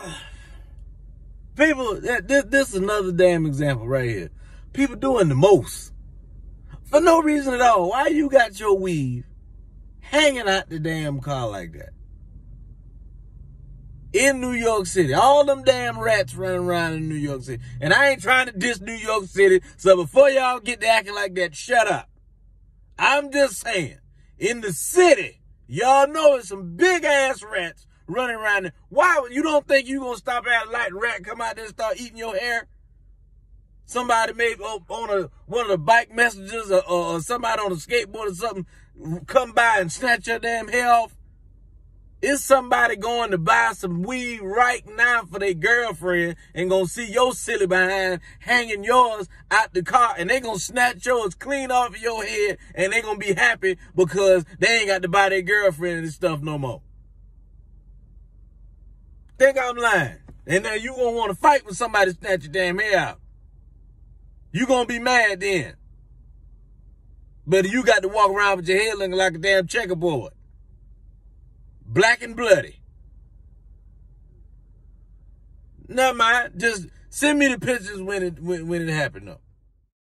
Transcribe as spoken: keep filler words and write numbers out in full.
People, this, this is another damn example right here. People doing the most. For no reason at all. Why you got your weave hanging out the damn car like that? In New York City. All them damn rats running around in New York City. And I ain't trying to diss New York City. So before y'all get to acting like that, shut up. I'm just saying. In the city, y'all know there's some big ass rats running around there. Why? You don't think you gonna stop at a light and rat come out there and start eating your hair? Somebody maybe on a one of the bike messengers or, or somebody on a skateboard or something come by and snatch your damn hair off? Is somebody going to buy some weed right now for their girlfriend and gonna see your silly behind hanging yours out the car and they gonna snatch yours clean off of your head and they gonna be happy because they ain't got to buy their girlfriend and stuff no more? Think I'm lying. And now you gonna want to fight when somebody snatch your damn hair out. You gonna be mad then. But you got to walk around with your head looking like a damn checkerboard. Black and bloody. Never mind. Just send me the pictures when it when, when it happened though.